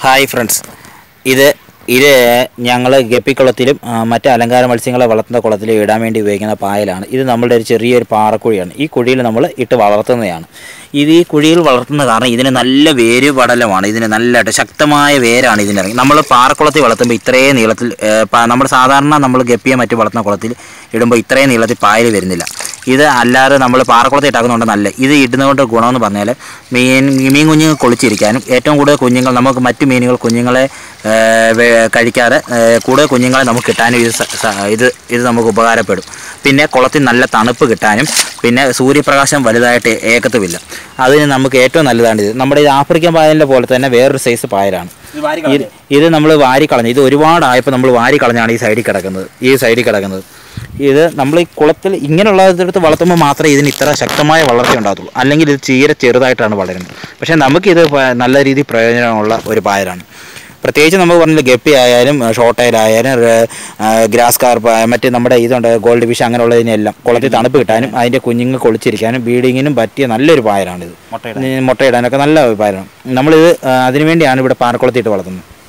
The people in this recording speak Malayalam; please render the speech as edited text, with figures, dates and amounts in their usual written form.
ഹായ് ഫ്രണ്ട്സ്, ഇത് ഇത് ഞങ്ങൾ ഗപ്പിക്കുളത്തിലും മറ്റ് അലങ്കാര മത്സ്യങ്ങളെ വളർത്തുന്ന കുളത്തിലും ഇടാൻ വേണ്ടി ഉപയോഗിക്കുന്ന പായലാണ്. ഇത് നമ്മളുടെ ഒരു ചെറിയൊരു പാറക്കുഴിയാണ്. ഈ കുഴിയിൽ നമ്മൾ ഇട്ട് വളർത്തുന്നതാണ്. ഈ കുഴിയിൽ വളർത്തുന്ന കാരണം ഇതിന് നല്ല വേര് പടലമാണ്. ഇതിന് നല്ല ശക്തമായ വേരാണ് ഇതിനിറങ്ങി. നമ്മൾ പാറക്കുളത്തിൽ വളർത്തുമ്പോൾ ഇത്രയും നീളത്തിൽ നമ്മൾ സാധാരണ നമ്മൾ ഗപ്പിയെ മറ്റ് വളർത്തുന്ന കുളത്തിൽ ഇടുമ്പോൾ ഇത്രയും നീളത്തിൽ പായൽ വരുന്നില്ല. ഇത് അല്ലാതെ നമ്മൾ പാറക്കുളത്തിൽ ഇട്ടാക്കുന്നുണ്ട്. നല്ല ഇത് ഇടുന്നതുകൊണ്ട് ഗുണമെന്ന് പറഞ്ഞാൽ മീൻ കുഞ്ഞുങ്ങൾ കൊളിച്ചിരിക്കാനും ഏറ്റവും കൂടുതൽ കുഞ്ഞുങ്ങൾ നമുക്ക് മറ്റു മീനുകൾ കുഞ്ഞുങ്ങളെ കഴിക്കാതെ കൂടുതൽ കുഞ്ഞുങ്ങളെ നമുക്ക് കിട്ടാനും ഇത് നമുക്ക് ഉപകാരപ്പെടും. പിന്നെ കുളത്തിൽ നല്ല തണുപ്പ് കിട്ടാനും പിന്നെ സൂര്യപ്രകാശം വലുതായിട്ട് ഏക്കത്തുമില്ല. അതിന് നമുക്ക് ഏറ്റവും നല്ലതാണ് ഇത്. നമ്മുടെ ഈ ആഫ്രിക്കൻ പായലിൻ്റെ പോലെ തന്നെ വേറൊരു സൈസ് പായലാണ്. ഇത് നമ്മൾ വാരിക്കളഞ്ഞു. ഇത് ഒരുപാടായപ്പോൾ നമ്മൾ വാരിക്കളഞ്ഞാണ് ഈ സൈഡിൽ കിടക്കുന്നത്. ഇത് നമ്മൾ ഈ കുളത്തിൽ ഇങ്ങനെയുള്ളതെടുത്ത് വളർത്തുമ്പോൾ മാത്രമേ ഇതിന് ഇത്ര ശക്തമായ വളർച്ച ഉണ്ടാകത്തുള്ളൂ. അല്ലെങ്കിൽ ഇത് തീരെ ചെറുതായിട്ടാണ് വളരുന്നത്. പക്ഷേ നമുക്കിത് നല്ല രീതിയിൽ പ്രയോജനമുള്ള ഒരു പായലാണ്. പ്രത്യേകിച്ച് നമുക്ക് പറഞ്ഞില്ല, ഗപ്പി ആയാലും ഷോർട്ടൈലായാലും ഗ്രാസ് കാർപ്പ് മറ്റ് നമ്മുടെ ഇതുണ്ട് ഗോൾഡ് ഫിഷ് അങ്ങനെയുള്ളതിനെല്ലാം കുളത്തിൽ തണുപ്പ് കിട്ടാനും അതിൻ്റെ കുഞ്ഞുങ്ങൾ കൊളിച്ചിരിക്കാനും ബ്രീഡിങ്ങിനും പറ്റിയ നല്ലൊരു പായലാണിത്. മുട്ടയിടാനൊക്കെ നല്ല പായലാണ്. നമ്മളിത് അതിനുവേണ്ടിയാണ് ഇവിടെ പാറക്കുളത്തിട്ട് വളർത്തുന്നത്.